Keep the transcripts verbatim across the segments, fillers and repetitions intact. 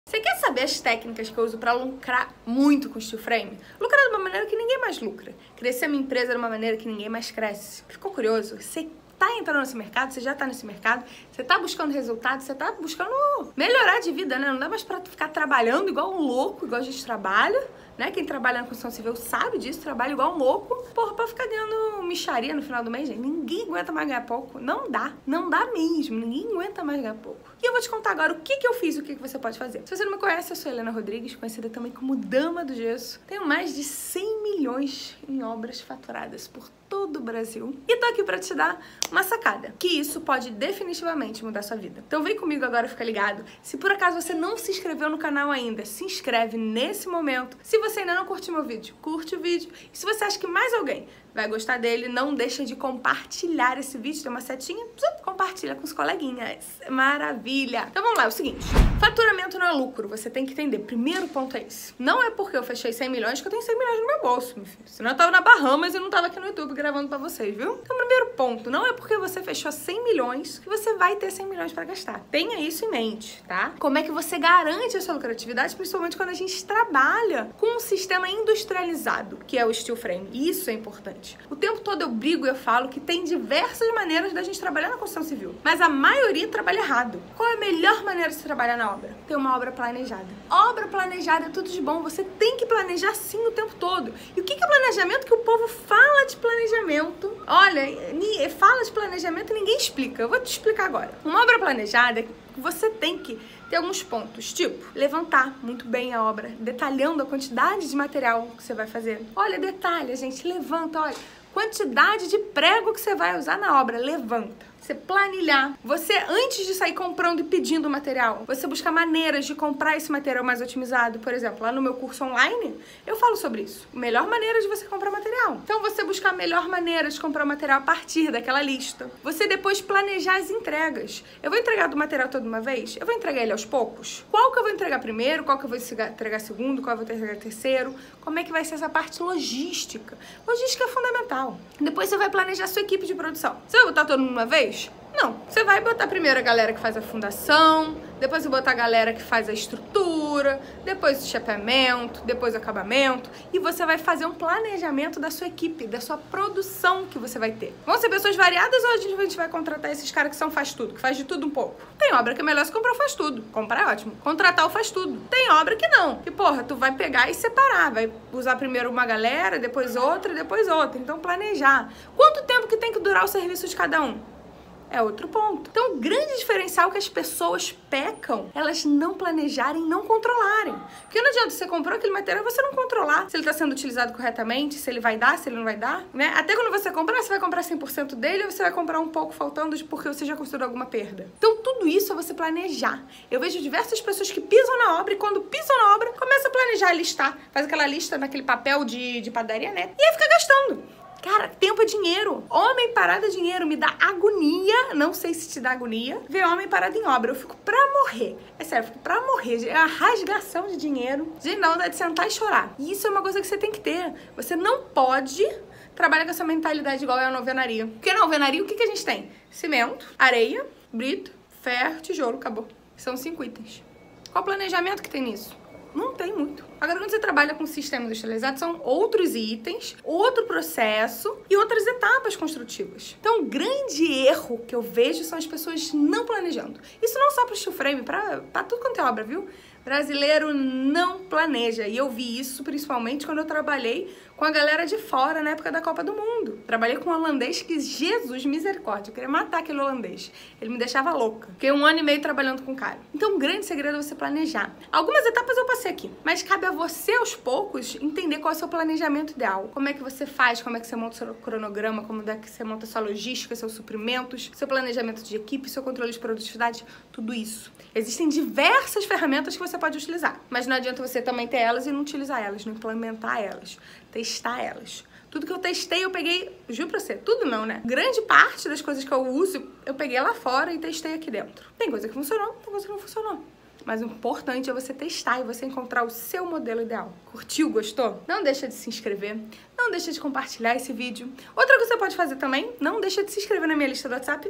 Você quer saber as técnicas que eu uso para lucrar muito com o steel frame? Lucrar de uma maneira que ninguém mais lucra. Crescer a minha empresa de uma maneira que ninguém mais cresce. Ficou curioso? Você tá entrando nesse mercado, você já tá nesse mercado, você tá buscando resultados, você tá buscando melhorar de vida, né? Não dá mais pra ficar trabalhando igual um louco, igual a gente trabalha, né? Quem trabalha na construção civil sabe disso, trabalha igual um louco, porra, pra ficar ganhando micharia no final do mês, gente. Ninguém aguenta mais ganhar pouco. Não dá. Não dá mesmo. Ninguém aguenta mais ganhar pouco. E eu vou te contar agora o que que eu fiz e o que que você pode fazer. Se você não me conhece, eu sou Helena Rodrigues, conhecida também como Dama do Gesso. Tenho mais de cem milhões em obras faturadas por todo o Brasil. E tô aqui pra te dar uma sacada, que isso pode definitivamente mudar sua vida. Então vem comigo agora, fica ligado. Se por acaso você não se inscreveu no canal ainda, se inscreve nesse momento. Se você ainda não curtiu meu vídeo, curte o vídeo. E se você acha que mais alguém vai gostar dele, não deixa de compartilhar esse vídeo. Tem uma setinha, compartilha com os coleguinhas. Maravilha! Então vamos lá, é o seguinte. Faturamento não é lucro, você tem que entender. Primeiro ponto é esse. Não é porque eu fechei cem milhões que eu tenho cem milhões no meu bolso, meu filho. Senão eu tava na Bahamas e não tava aqui no YouTube gravando pra vocês, viu? Então primeiro ponto, não é porque você fechou cem milhões que você vai ter cem milhões pra gastar. Tenha isso em mente, tá? Como é que você garante a sua lucratividade, principalmente quando a gente trabalha com um sistema industrializado, que é o steel frame. Isso é importante. O tempo todo eu brigo e eu falo que tem diversas maneiras da gente trabalhar na construção civil, mas a maioria trabalha errado. Qual é a melhor maneira de se trabalhar na obra? Ter uma obra planejada. Obra planejada é tudo de bom, você tem que planejar sim o tempo todo. E o que é planejamento? Que o povo fala de planejamento. Olha, fala de planejamento e ninguém explica. Eu vou te explicar agora. Uma obra planejada, você tem que ter alguns pontos, tipo, levantar muito bem a obra, detalhando a quantidade de material que você vai fazer. Olha, detalha, gente, levanta, olha, quantidade de prego que você vai usar na obra, levanta. Você planilhar. Você, antes de sair comprando e pedindo o material, você buscar maneiras de comprar esse material mais otimizado. Por exemplo, lá no meu curso online, eu falo sobre isso. Melhor maneira de você comprar material. Então, você buscar a melhor maneira de comprar o material a partir daquela lista. Você depois planejar as entregas. Eu vou entregar do material todo de uma vez? Eu vou entregar ele aos poucos? Qual que eu vou entregar primeiro? Qual que eu vou entregar segundo? Qual eu vou entregar terceiro? Como é que vai ser essa parte logística? Logística é fundamental. Depois você vai planejar a sua equipe de produção. Você vai botar todo mundo de uma vez? Não, você vai botar primeiro a galera que faz a fundação, depois você botar a galera que faz a estrutura, depois o chapeamento, depois o acabamento, e você vai fazer um planejamento da sua equipe, da sua produção que você vai ter. Vão ser pessoas variadas ou a gente vai contratar esses caras que são faz tudo, que faz de tudo um pouco? Tem obra que é melhor se comprar o faz tudo. Comprar é ótimo. Contratar o faz tudo. Tem obra que não. Que, porra, tu vai pegar e separar. Vai usar primeiro uma galera, depois outra, depois outra. Então, planejar. Quanto tempo que tem que durar o serviço de cada um? É outro ponto. Então, o grande diferencial que as pessoas pecam, elas não planejarem, não controlarem. Porque não adianta você comprou aquele material e você não controlar se ele está sendo utilizado corretamente, se ele vai dar, se ele não vai dar, né? Até quando você comprar, você vai comprar cem por cento dele ou você vai comprar um pouco faltando porque você já considerou alguma perda. Então, tudo isso é você planejar. Eu vejo diversas pessoas que pisam na obra e quando pisam na obra, começa a planejar, listar. Faz aquela lista naquele papel de, de padaria, né? E aí fica gastando. Cara, tempo é dinheiro. Homem parado é dinheiro. Me dá agonia. Não sei se te dá agonia. Ver homem parado em obra. Eu fico pra morrer. É sério, eu fico pra morrer. É uma rasgação de dinheiro. Gente, dá vontade de sentar e chorar. E isso é uma coisa que você tem que ter. Você não pode trabalhar com essa mentalidade igual é a alvenaria. Porque na alvenaria, o que, que a gente tem? Cimento, areia, brito, ferro, tijolo. Acabou. São cinco itens. Qual o planejamento que tem nisso? Não tem muito. Agora, quando você trabalha com sistema industrializado, são outros itens, outro processo e outras etapas construtivas. Então, o grande erro que eu vejo são as pessoas não planejando. Isso não só para o steel frame, para tudo quanto é obra, viu? Brasileiro não planeja. E eu vi isso principalmente quando eu trabalhei com a galera de fora na época da Copa do Mundo. Trabalhei com um holandês que, Jesus, misericórdia, eu queria matar aquele holandês. Ele me deixava louca. Fiquei um ano e meio trabalhando com o cara. Então, o grande segredo é você planejar. Algumas etapas eu passei aqui, mas cabe a você, aos poucos, entender qual é o seu planejamento ideal. Como é que você faz, como é que você monta o seu cronograma, como é que você monta a sua logística, seus suprimentos, seu planejamento de equipe, seu controle de produtividade, tudo isso. Existem diversas ferramentas que você pode utilizar, mas não adianta você também ter elas e não utilizar elas, não implementar elas, testar elas. Tudo que eu testei, eu peguei, juro pra você, tudo não, né? Grande parte das coisas que eu uso, eu peguei lá fora e testei aqui dentro. Tem coisa que funcionou, tem coisa que não funcionou. Mas o importante é você testar e você encontrar o seu modelo ideal. Curtiu? Gostou? Não deixa de se inscrever. Não deixa de compartilhar esse vídeo. Outra coisa que você pode fazer também, não deixa de se inscrever na minha lista do WhatsApp. Tana!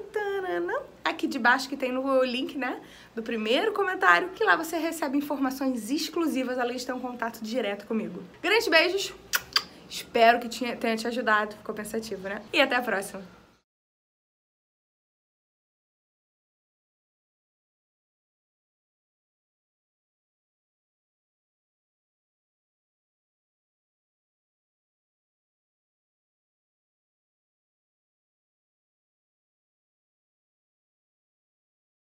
tanana, aqui de baixo que tem no link, né, do primeiro comentário, que lá você recebe informações exclusivas, além de ter um contato direto comigo. Grandes beijos, espero que tenha te ajudado, ficou pensativo, né? E até a próxima!